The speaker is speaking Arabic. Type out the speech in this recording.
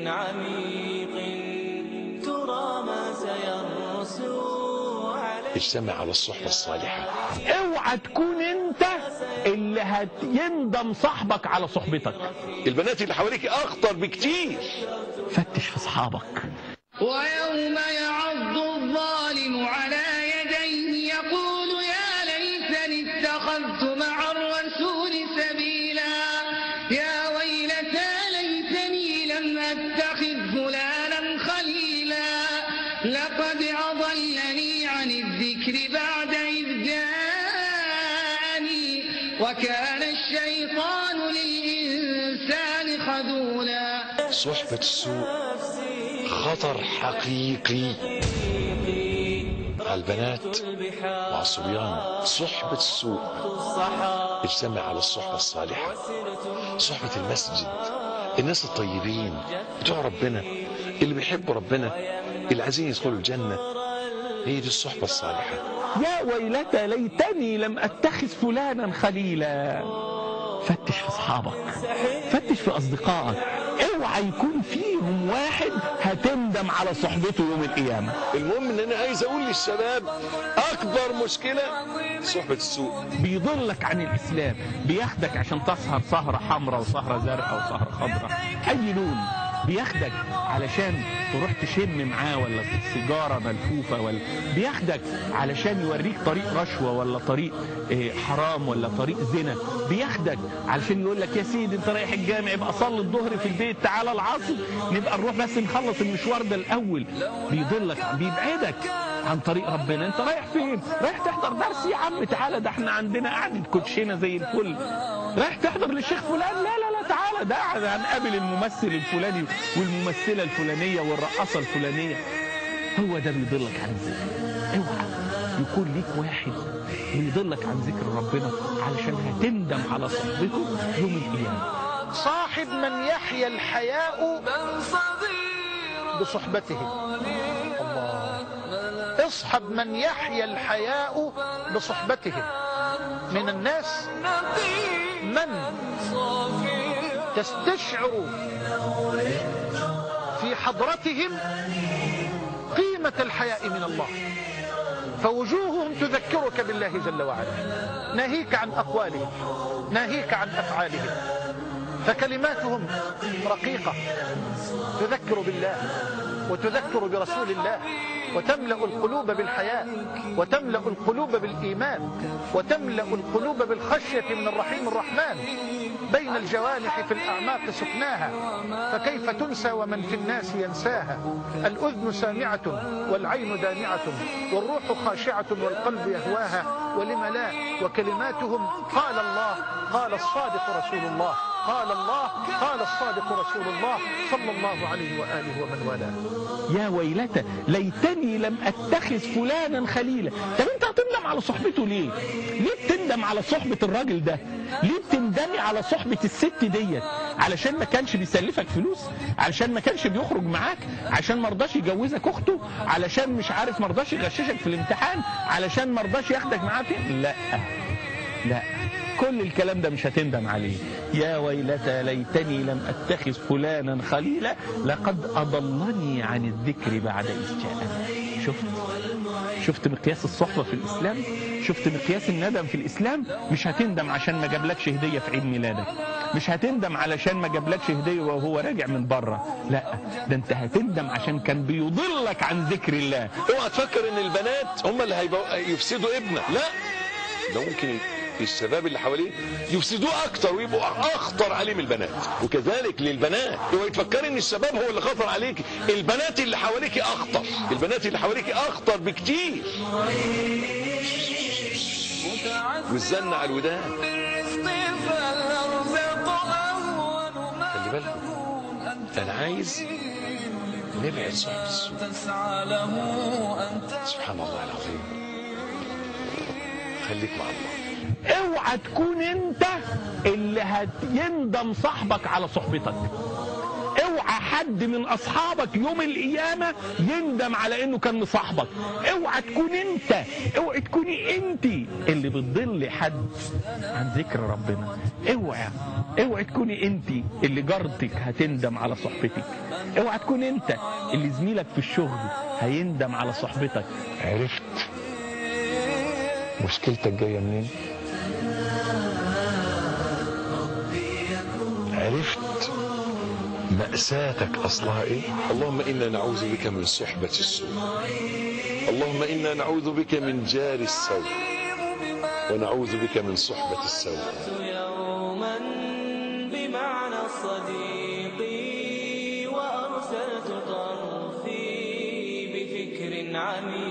عميق ترى ما سيرسو عليه. اجتمع على الصحبة الصالحة. اوعى تكون انت اللي هيندم صاحبك على صحبتك. البنات اللي حواليك اخطر بكتير. فتش في اصحابك. ويوم يعض الظالم على يديه يقول يا ليتني اتخذت مع الرسول سبيلا يا ويلتى ليتني لم اتخذ فلانا خليلا لقد أضلني عن الذكر بعد إذ جاءني وكان الشيطان للإنسان خذولا. صحبة السوء خطر حقيقي على البنات وعلى الصبيان. صحبة السوء اجتمع على الصحبة الصالحة. صحبة المسجد، الناس الطيبين بتوع ربنا اللي بيحبوا ربنا اللي عايزين يدخلوا الجنة، هي دي الصحبة الصالحة. يا ويلتى ليتني لم اتخذ فلانا خليلا. فتش في اصحابك، فتش في اصدقائك، اوعى يكون فيهم واحد هتندم على صحبته يوم القيامة. المهم ان انا عايز اقول للشباب اكبر مشكلة صحبة السوء. بيضلك عن الاسلام، بياخدك عشان تسهر سهرة حمراء وسهرة زرقاء وسهرة خضراء اي لون، بياخدك علشان تروح تشم معاه ولا سيجارة ملفوفة، ولا بياخدك علشان يوريك طريق رشوة ولا طريق حرام ولا طريق زنا، بياخدك علشان يقول لك يا سيدي انت رايح الجامع يبقى صلي الظهر في البيت، تعالى العصر نبقى نروح بس نخلص المشوار ده الاول. بيضلك، بيبعدك عن طريق ربنا. انت رايح فين؟ رايح تحضر درس يا عم، تعالى ده احنا عندنا قعدة كوتشينة زي الفل. رايح تحضر للشيخ فلان؟ لا لا لا تعالى ده هنقابل الممثل الفلاني والممثلة الفلانية والرقاصة الفلانية. هو ده بيضلك عن الذكر. اوعى يكون ليك واحد بيضلك عن ذكر ربنا علشان هتندم على صحبته يوم القيامة. صاحب من يحيا الحياء بصحبته. الله. اصحب من يحيا الحياء بصحبته. من الناس من تستشعر في حضرتهم قيمة الحياء من الله، فوجوههم تذكرك بالله جل وعلا، ناهيك عن أقوالهم، ناهيك عن أفعالهم، فكلماتهم رقيقة تذكر بالله وتذكر برسول الله، وتملأ القلوب بالحياء، وتملأ القلوب بالإيمان، وتملأ القلوب بالخشية من الرحيم الرحمن. بين الجوانح في الأعماق سكناها، فكيف تنسى ومن في الناس ينساها. الأذن سامعة والعين دامعة والروح خاشعة والقلب يهواها، ولم لا. وكلماتهم قال الله قال الصادق رسول الله، قال الله قال الصادق رسول الله صلى الله عليه وآله ومن والاه. يا ويلتى ليتني لم اتخذ فلانا خليلا. طب انت هتندم على صحبته ليه؟ ليه بتندم على صحبة الراجل ده؟ ليه بتندمي على صحبة الست ديت؟ علشان ما كانش بيسلفك فلوس؟ علشان ما كانش بيخرج معاك؟ علشان ما رضاش يجوزك اخته؟ علشان مش عارف ما رضاش يغششك في الامتحان؟ علشان ما رضاش ياخدك معاه فين؟ لا لا، كل الكلام ده مش هتندم عليه. يا ويلتى ليتني لم اتخذ فلانا خليلا لقد اضلني عن الذكر بعد اذ جاءني. شفت مقياس الصحبة في الإسلام؟ شفت مقياس الندم في الإسلام؟ مش هتندم عشان ما جابلكش هدية في عيد ميلادك، مش هتندم علشان ما جابلكش هدية وهو راجع من بره، لا، ده انت هتندم عشان كان بيضلك عن ذكر الله. اوعى تفكر ان البنات هم اللي يفسدوا ابنك، لا، ده ممكن الشباب اللي حواليه يفسدوه اكتر ويبقوا اخطر عليه من البنات. وكذلك للبنات، اوعي تفكري ان الشباب هو اللي خطر عليك، البنات اللي حواليك اخطر، البنات اللي حواليك اخطر بكتير. والزن على الودان. خلي بالكم، انا عايز نبعد صحبة السوء. سبحان الله العظيم. خليك مع الله. اوعى تكون انت اللي هيندم صاحبك على صحبتك. اوعى حد من اصحابك يوم القيامة يندم على انه كان مصاحبك. اوعى تكون انت، اوعى تكوني انت اللي بتضل حد عن ذكر ربنا. اوعى تكوني انت اللي جارتك هتندم على صحبتك. اوعى تكون انت اللي زميلك في الشغل هيندم على صحبتك. عرفت مشكلتك جاية منين؟ عرفت مأساتك أصلها إيه؟ اللهم إنا نعوذ بك من صحبة السوء، اللهم إنا نعوذ بك من جار السوء، ونعوذ بك من صحبة السوء. يوما بمعنى الصديق وأرسلت طرفي بفكر عميق